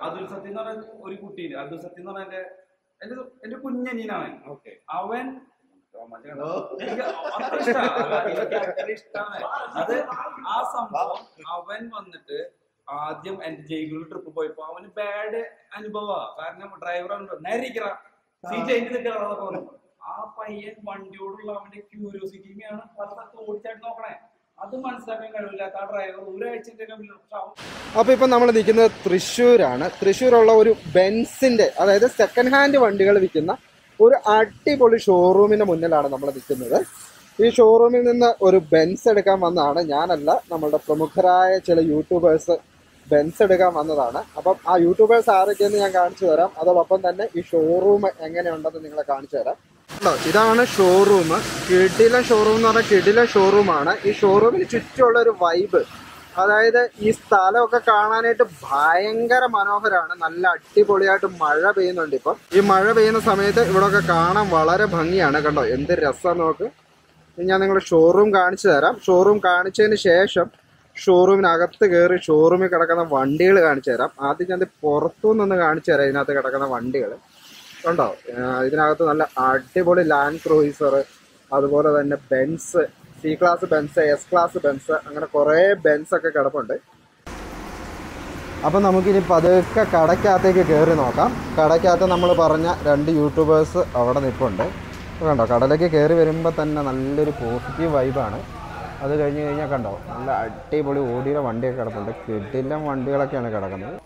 അതുൽ സത്യം എന്ന് പറഞ്ഞ ഒരു കുട്ടിയില്ല. അതുൽ സത്യം എന്ന് പറഞ്ഞ എന്റെ കുഞ്ഞനീനാണ്. അവൻ എനിക്ക് അത്ര ഇഷ്ടമാണ്. അത് ആ സംഭവം അവൻ വന്നിട്ട് ആദ്യം എന്റെ ജയിലിൽ ട്രിപ്പ് പോയപ്പോ അവന് ബാഡ് അനുഭവമാണ്. കാരണം ഡ്രൈവർ നേരിക്കറ സീറ്റ് അതിന്റെ നിൽക്കറ പറഞ്ഞു. ആ പയ്യൻ വണ്ടിയോടുള്ള അവന്റെ ക്യൂരിയോസിറ്റിയാണ് പല സ്ഥലത്ത് ഓടിച്ചായിട്ട് നോക്കണേ. അത് മനസ്സിലാക്കാൻ കഴിവില്ലാത്ത ആ ഡ്രൈവർ ഒരാഴ്ചന്റെ. അപ്പൊ ഇപ്പൊ നമ്മൾ നിൽക്കുന്നത് തൃശ്ശൂരാണ്. തൃശ്ശൂരുള്ള ഒരു ബെൻസിന്റെ, അതായത് സെക്കൻഡ് ഹാൻഡ് വണ്ടികൾ വിൽക്കുന്ന ഒരു അടിപൊളി ഷോറൂമിന്റെ മുന്നിലാണ് നമ്മൾ നിൽക്കുന്നത്. ഈ ഷോറൂമിൽ നിന്ന് ഒരു ബെൻസ് എടുക്കാൻ വന്നതാണ്. ഞാനല്ല, നമ്മളുടെ പ്രമുഖരായ ചില യൂട്യൂബേഴ്സ് ബെൻസ് എടുക്കാൻ വന്നതാണ്. അപ്പം ആ യൂട്യൂബേഴ്സ് ആരൊക്കെയെന്ന് ഞാൻ കാണിച്ചു തരാം. അതോടൊപ്പം തന്നെ ഈ ഷോറൂം എങ്ങനെയുണ്ടെന്ന് നിങ്ങളെ കാണിച്ചു തരാം. ഇതാണ് ഷോറൂം. കിടിലൻ ഷോറൂം എന്ന് പറഞ്ഞാൽ കിടിലൻ ഷോറൂമാണ്. ഈ ഷോറൂമിന് ചുറ്റുമുള്ള ഒരു വൈബ്, അതായത് ഈ സ്ഥലമൊക്കെ കാണാനായിട്ട് ഭയങ്കര മനോഹരമാണ്. നല്ല അടിപൊളിയായിട്ട് മഴ പെയ്യുന്നുണ്ട്. ഇപ്പം ഈ മഴ പെയ്യുന്ന സമയത്ത് ഇവിടെയൊക്കെ കാണാൻ വളരെ ഭംഗിയാണ്. കണ്ടോ എന്ത് രസം നോക്ക്. ഞാൻ നിങ്ങൾ ഷോറൂം കാണിച്ചു തരാം. ഷോറൂം കാണിച്ചതിന് ശേഷം ഷോറൂമിനകത്ത് കയറി ഷോറൂമിൽ കിടക്കുന്ന വണ്ടികൾ കാണിച്ചു തരാം. ആദ്യം ഞാൻ പുറത്തുനിന്ന് കാണിച്ചു തരാം ഇതിനകത്ത് കിടക്കുന്ന വണ്ടികൾ. കണ്ടോ ഇതിനകത്ത് നല്ല അടിപൊളി ലാൻഡ് ക്രൂയിസർ, അതുപോലെ തന്നെ Benz, C class Benz, S class Benz, അങ്ങനെ കുറേ ബെൻസ് ഒക്കെ കിടപ്പുണ്ട്. അപ്പം നമുക്കിനി പതുക്കെ കടയ്ക്കകത്തേക്ക് കയറി നോക്കാം. കടയ്ക്കകത്ത് നമ്മൾ പറഞ്ഞ 2 യൂട്യൂബേഴ്സ് അവിടെ നിൽപ്പുണ്ട്. കണ്ടോ കടലേക്ക് കയറി വരുമ്പോൾ തന്നെ നല്ലൊരു പോസിറ്റീവ് വൈബാണ്. അത് കഴിഞ്ഞ് കഴിഞ്ഞാൽ കണ്ടോ നല്ല അടിപൊളി ഓടിയുടെ വണ്ടിയൊക്കെ കിടപ്പുണ്ട്. കിടിലൻ വണ്ടികളൊക്കെയാണ് കിടക്കുന്നത്.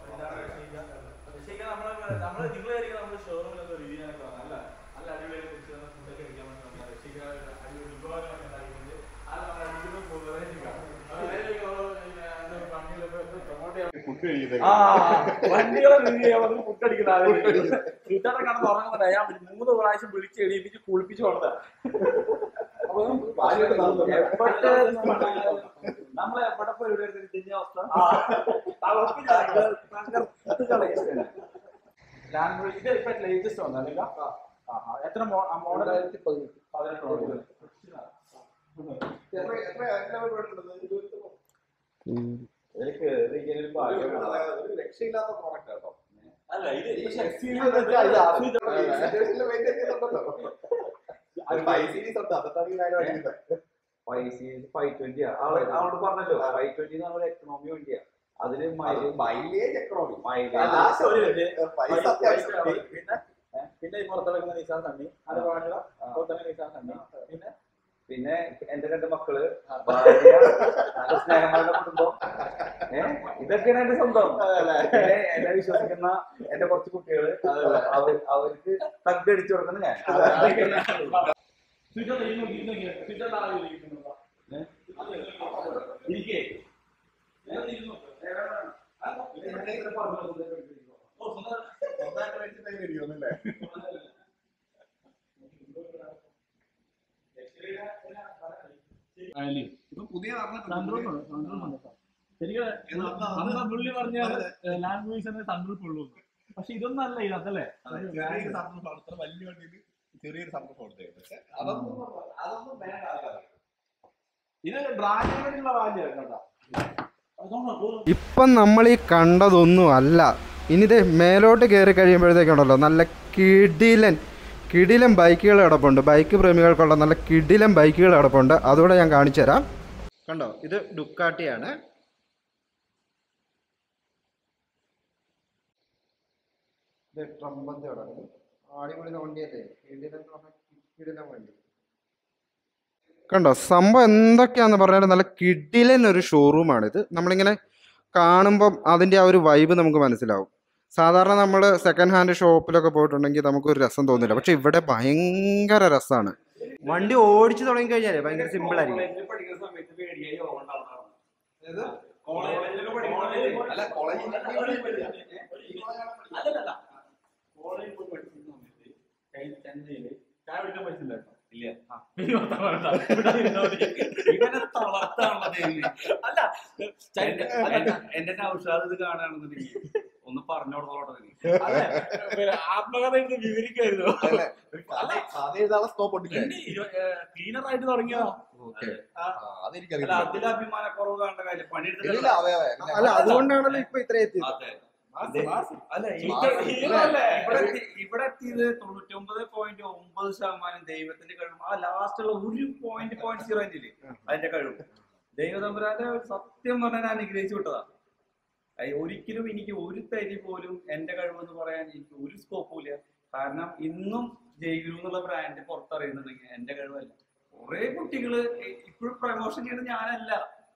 വണ്ടികളെ ഫുഡടിക്കുന്ന കടന്ന് ഉറങ്ങുന്നത് ഞാൻ 3 പ്രാവശ്യം വിളിച്ച് എണീപ്പിച്ച് കുളിപ്പിച്ച് കൊണ്ടതാ. നമ്മളെ എവിടെ പോയി അവസ്ഥ ഇത് ഇപ്പൊ ലേറ്റസ്റ്റ് വന്നല്ല. എത്ര മോഡൽ? 18 മോഡൽ. രക്ഷയില്ലാത്ത പ്രോഡക്റ്റ് കേട്ടോ. അല്ല ഇത് അവളോട് പറഞ്ഞല്ലോ 520 നമ്മുടെ എക്കണോമി വണ്ടിയാ. അതിന് മൈലേജ് എക്കണോമി പിന്നെ പുറത്തിറങ്ങുന്ന നിസാൻ സണ്ണി, അത് പുറത്തിറങ്ങുന്ന നിസാൻ സണ്ണി. പിന്നെ എന്റെ 2 മക്കള്, ഭാര്യ, നല്ല സ്നേഹങ്ങളുടെ കുടുംബം. ഇതൊക്കെയാണ് എന്റെ സ്വന്തം. എന്നെ വിശ്വസിക്കുന്ന എന്റെ കുറച്ച് കുട്ടികള്, അവർക്ക് തగ్గടിച്ചു കൊടുക്കുന്ന ഞാൻ. പുള്ളി പറഞ്ഞ ലാൻഡ് ക്രൂയിസറിന് സൺറൂഫ് ഉള്ളൂ. പക്ഷെ ഇതൊന്നും അല്ല ഇതല്ലേ വലിയ വണ്ടിയിൽ ചെറിയൊരു സൺറൂഫ് കൊടുത്തേക്കുന്നത്. പക്ഷെ അതൊന്നും ഇത് ബ്രാൻഡിന് വേണ്ടിയുള്ള വാല്യാണ്. ഇപ്പം നമ്മൾ ഈ കണ്ടതൊന്നും അല്ല. ഇനിത് മേലോട്ട് കയറി കഴിയുമ്പോഴത്തേക്കുണ്ടല്ലോ നല്ല കിടിലൻ ബൈക്കുകൾ കിടപ്പുണ്ട്. ബൈക്ക് പ്രേമികൾക്കുള്ള നല്ല കിടിലൻ ബൈക്കുകൾ കിടപ്പുണ്ട്. അതുകൂടെ ഞാൻ കാണിച്ചു തരാം. കണ്ടോ ഇത് ഡുക്കാട്ടിയാണ്. ഇത് ട്രംപത്തെ കിടക്കും. അടിപൊളി വണ്ടിയല്ലേ, കിടിലൻ വണ്ടി. കണ്ടോ സംഭവം എന്തൊക്കെയാന്ന് പറഞ്ഞാൽ നല്ല കിടിലൻ ഒരു ഷോറൂമാണിത്. നമ്മളിങ്ങനെ കാണുമ്പം അതിൻ്റെ ആ ഒരു വൈബ് നമുക്ക് മനസ്സിലാവും. സാധാരണ നമ്മൾ സെക്കൻഡ് ഹാൻഡ് ഷോപ്പിലൊക്കെ പോയിട്ടുണ്ടെങ്കിൽ നമുക്കൊരു രസം തോന്നില്ല. പക്ഷെ ഇവിടെ ഭയങ്കര രസമാണ്. വണ്ടി ഓടിച്ചു തുടങ്ങി കഴിഞ്ഞാലേ ഭയങ്കര സിമ്പിൾ ആയിരിക്കും. ഇവനെ തളർത്താണുള്ളത്. അല്ല എന്റെ ഔഷാദ് ഇത് കാണുകയാണെന്നുണ്ടെങ്കിൽ ഒന്ന് പറഞ്ഞു കൊടുത്തോട്ടെ. ആത്മകഥ വിവരിക്കായിരുന്നു. ക്ലീനർ ആയിട്ട് തുടങ്ങിയതാ. അതിൽ അഭിമാനക്കുറവ് കാണേണ്ട കാര്യം. പണിയെടുത്തില്ല. അല്ല അതുകൊണ്ടാണല്ലോ ഇപ്പൊ ഇത്ര എത്തിയത്. അല്ല ഇവിടെ എത്തിയത് 99.9% ദൈവത്തിന്റെ കഴിവ്. ആ ലാസ്റ്റുള്ള ഒരു 0.0 അതിന്റെ കഴിവ് ദൈവതമ്പുരാന്റെ സത്യം പറഞ്ഞാൽ ഞാൻ അനുഗ്രഹിച്ചു വിട്ടതാ. ഒരിക്കലും എനിക്ക് ഒരു തരി പോലും എന്റെ കഴിവെന്ന് പറയാൻ എനിക്ക് ഒരു സ്കോപ്പും ഇല്ല. കാരണം ഇന്നും ജയ്ഗുരു എന്നുള്ള ബ്രാൻഡ് പുറത്തറിയുന്നുണ്ടെങ്കിൽ എന്റെ കഴിവല്ല. കുറെ കുട്ടികള് ഇപ്പോഴും പ്രമോഷൻ ചെയ്യുന്നത് ഞാനല്ല.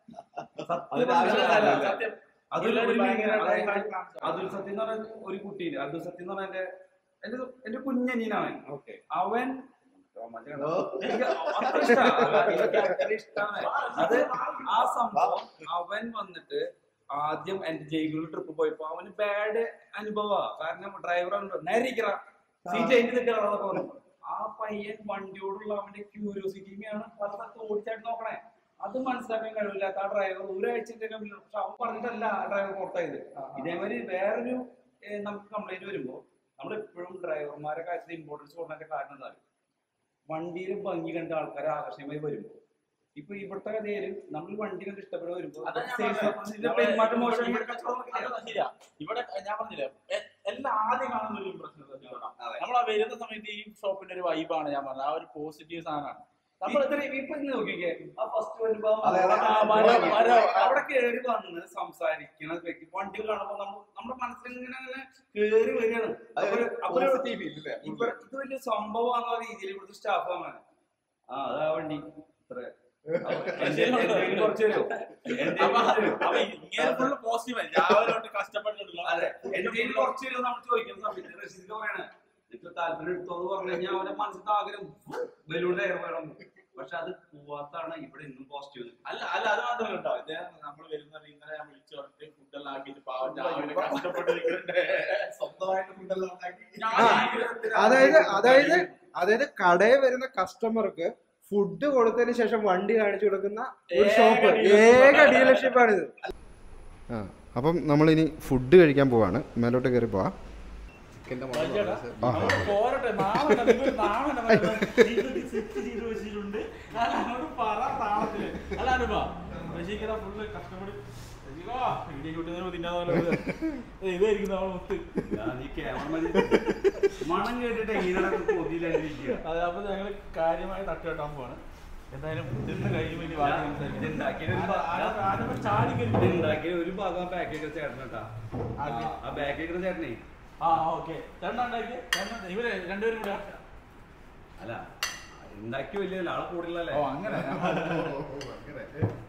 സത്യം അതുൽ സത്യം എന്ന് പറഞ്ഞ ഒരു കുട്ടിയില്ല. അതുൽ സത്യം എന്ന് പറഞ്ഞ എന്റെ കുഞ്ഞനീനാണ്. അവൻ എനിക്ക് അത്ര ഇഷ്ടമാണ്. അത് ആ സംഭവം അവൻ വന്നിട്ട് ആദ്യം എന്റെ ജയ്ഗുരു ട്രിപ്പ് പോയപ്പോ അവന് ബാഡ് അനുഭവമാണ്. കാരണം ഡ്രൈവർ നേരിക്കറ സീറ്റ് അതിന്റെ നിൽക്കാറൊക്കെ പറഞ്ഞു. ആ പയ്യൻ വണ്ടിയോടുള്ള അവന്റെ ക്യൂരിയോസിറ്റിയാണ് പല സ്ഥലത്ത് ഓടിച്ചായിട്ട് നോക്കണേ. അത് മനസ്സിലാക്കാൻ കഴിവില്ലാത്ത ആ ഡ്രൈവർ ഒരാഴ്ചത്തെ പക്ഷെ അവൻ പറഞ്ഞിട്ടല്ല ആ ഡ്രൈവർ പുറത്തായത്. ഇതേമാതിരി വേറൊരു നമുക്ക് കംപ്ലൈന്റ് വരുമ്പോ നമ്മളെപ്പോഴും ഡ്രൈവർമാരെ കാര്യത്തിൽ ഇമ്പോർട്ടൻസ് കൊടുക്കുന്നതിന്റെ കാരണം എന്താ, വണ്ടിയിൽ ഭംഗി കണ്ട ആൾക്കാരെ ആകർഷണമായി വരുമ്പോ ഇപ്പൊ ഇവിടുത്തെ കഥയില് നമ്മൾ വണ്ടി കണ്ട് ഇഷ്ടപ്പെട്ട് വരുമ്പോ പെരുമാറ്റം മോശം. ഇവിടെ ഞാൻ പറഞ്ഞില്ലേ എല്ലാം ആദ്യം കാണുന്ന ഒരു ഇംപ്രഷൻ നമ്മൾ ആ വരുന്ന സമയത്ത് ഈ ഷോപ്പിന്റെ ഒരു വൈബാണ് ഞാൻ പറഞ്ഞത്. ആ ഒരു പോസിറ്റീവ് സാധനമാണ്. ഇപ്പൊ നോക്കിക്കേ, ആ ഫസ്റ്റ് വരുമ്പോ അവിടെ കേറി വന്ന് സംസാരിക്കണ വ്യക്തി വണ്ടികൾ കാണുമ്പോ നമ്മുടെ മനസ്സിൽ ഇങ്ങനെ കേറി വരികയാണ്. ഇത് വലിയ സംഭവമാണെന്ന രീതിയിൽ ഇവിടുത്തെ സ്റ്റാഫാണ്. ആ അതാ വണ്ടി ഇത്ര കുറച്ച് തരുമോ, കഷ്ടപ്പെട്ടിട്ടുള്ള എന്തെങ്കിലും കുറച്ച് തരുമോ നമ്മൾ ചോദിക്കുന്ന സമയത്ത് റഷീദ് പറയണേ ഇത്ര താല്പര്യം എടുത്തോന്ന് പറഞ്ഞു കഴിഞ്ഞാൽ അവന്റെ മനസ്സിലത്തെ ആഗ്രഹം ബലൂൺ ടയർ വേണം. പക്ഷെ അത് പോവാത്താണ് ഇവിടെ ഇന്നും പോസിറ്റീവ്. അല്ല അത് മാത്രമല്ല കേട്ടോ. ഇദ്ദേഹം നമ്മൾ വരുന്നത് ഇന്നലെ ഞാൻ വിളിച്ചു പറഞ്ഞിട്ട് ഫുഡെല്ലാം ആക്കിയിട്ട് പാവം രാവിലെ കഷ്ടപ്പെട്ടിരിക്കുന്നുണ്ട്. സ്വന്തമായിട്ട് ഫുഡെല്ലാം ഉണ്ടാക്കി. അതായത് കടയിൽ വരുന്ന കസ്റ്റമർക്ക് ഫുഡ് കൊടുത്തതിന് ശേഷം വണ്ടി കാണിച്ചു കൊടുക്കുന്ന ഒരു ഷോപ്പ്, ഏക ഡീലർഷിപ്പാണിത്. അപ്പം നമ്മളിനി ഫുഡ് കഴിക്കാൻ പോവാണ്. മേലോട്ട് കയറി പോവാം. മണം കേട്ടിട്ട് അതെ, അപ്പൊ ഞങ്ങള് കാര്യമായി തട്ടുകെട്ടാൻ പോവാണ്. എന്തായാലും ഇതിന്ന് കഴിയുമ്പോൾ ഉണ്ടാക്കിയ ഒരു ഭാഗം പാക്കേജ് ചേട്ടനട്ടാ. ആ പാക്കേജ് ചേട്ടനെ ഓക്കെ ചേട്ടനുണ്ടാക്കി ഇവര് രണ്ടുപേരും കൂടെ അല്ല ഉണ്ടാക്കി വലിയ ആളെ കൂടുതലല്ലേ. അങ്ങനെ